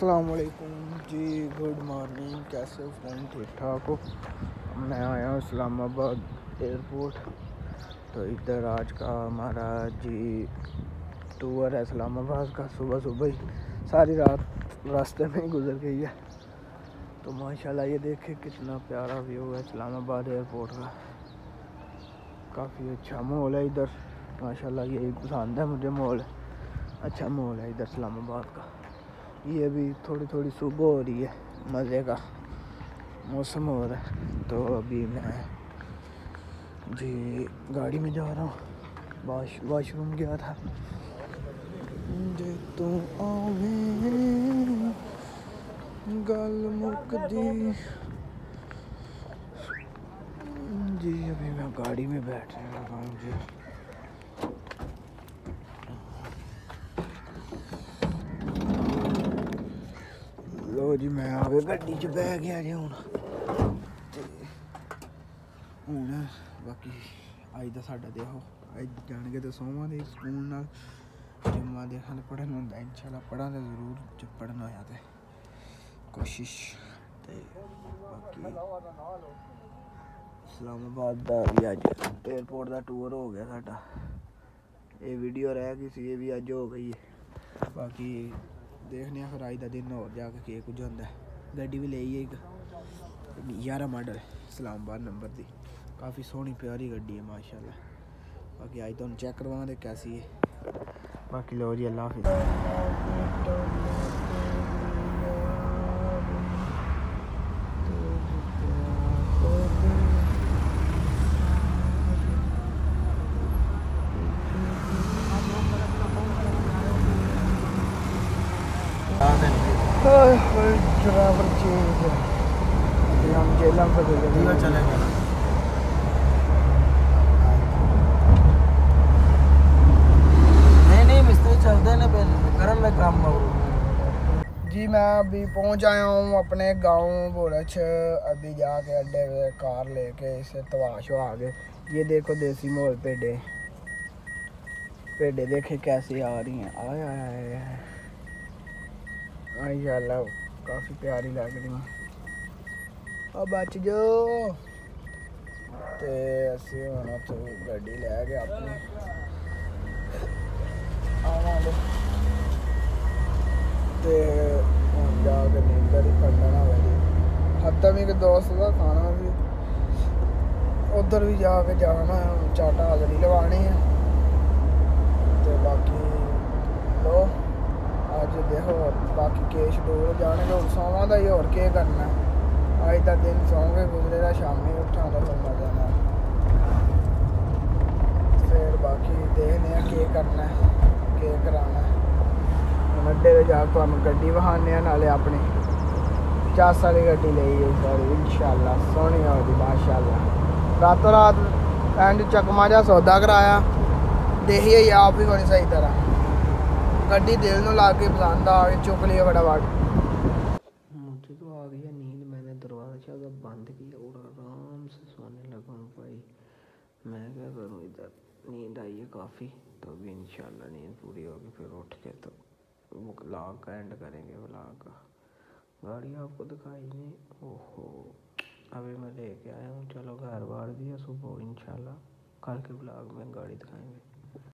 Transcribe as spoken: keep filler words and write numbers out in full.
अस्सलाम वालेकुम जी, good morning. कैसे हो फ्रेंड? ठीक ठाक हो? मैं आया हूँ इस्लामाबाद एयरपोर्ट। तो इधर आज का हमारा जी टूर है इस्लामाबाद का। सुबह सुबह ही सारी रात रास्ते में ही गुजर गई है। तो माशाल्लाह ये देखे कितना प्यारा व्यू है इस्लामाबाद एयरपोर्ट का। काफ़ी अच्छा माहौल है इधर माशाल्लाह। यही पसंद है मुझे माहौल, अच्छा माहौल है इधर इस्लामाबाद का। ये भी थोड़ी थोड़ी सुबह हो रही है, मज़े का मौसम हो रहा है। तो अभी मैं जी गाड़ी में जा रहा हूँ, वाश वाशरूम गया था। जे तू आवे गल मुक दी जी। अभी मैं गाड़ी में बैठ रहा हूँ जी। लो जी, मैं आगे गड्डी च बह गया जी। हूँ हूँ बाकी अज का साडा देखो, अज जाने तो सोवां दे स्कूल नाल जुम्मा देखा पढ़न होंदा। इंशाल्लाह पढ़ा तो जरूर, जब पढ़न होया तो कोशिश। ते बाकी इस्लामाबाद का भी अज एयरपोर्ट का टूर हो गया साडा। ये वीडियो रह गई सी, ये भी अज हो गई है। बाकी देखने फिर अज का दिन होर जाके के कुछ होंदा है। गड्डी भी लेई है एक ग्यारह मॉडल इस्लामाबाद नंबर दी, काफ़ी सोहनी प्यारी गड्डी है माशाल्लाह। बाकी अज तुम चेक करवा दे कैसी है। बाकी लो जी, अल्लाह हाफिज़। ड्राइवर चेंज है, हम जेलम पर चलेंगे। नहीं नहीं मिस्त्री चलते ना करन में काम जी। मैं अभी पहुंच आया हूँ अपने गांव बोरच। अभी जाके अड्डे पे कार लेके इसे तवाश आ गए। ये देखो देसी माहौल, पेड़े पेड़े देखे कैसे आ रही हैं। आए आए आए माशाल्लाह, काफ़ी प्यारी लग रही हैं। अब बच जो ते असी हुण उत्थों गड्डी लै गए अपनी आवांगे ते हुण जाके नींदर ही कड्ढना जी। खत्म ही दोस्त का खाना भी, उधर भी जाके जाना है, चाट हाजरी लवानी है। तो बाकी लो अज देखो बाकी केश डोर जाने के सोवां का ही, होर केह् करना है। अज का दिन सौ के गुजरे दा, शामी उठा तो फिर मजा ना। फिर बाकी देखने केह् करना है, केह् कराना है। हम अड्डे पे जाके तुहानूं गड्डी विखाने नाले अपनी चस वाली गड्डी लेई है सारी इंशाल्लाह। सोहनी हो जी माशाल्लाह। रातों रात एंड चकमा जा सौदा कराया, देखिए ही आप भी होनी सही तरह। गड्डी दिल नूं ला के पसंद आ गई, चुक लिया फटाफट। मुझे तो आ गई है नींद। मैंने दरवाज़ा जब बंद किया और आराम से सोने लगा हूँ भाई। मैं क्या करूँ, इधर नींद आई है काफ़ी। तो अभी इंशाल्लाह नींद पूरी होगी, फिर उठ के तो व्लॉग का एंड करेंगे। व्लॉग का गाड़ी आपको दिखाई नहीं, ओहो अभी मैं लेके आया हूँ। चलो घर बार दिया सुबह, इंशाल्लाह कल के व्लॉग में गाड़ी दिखाएंगे।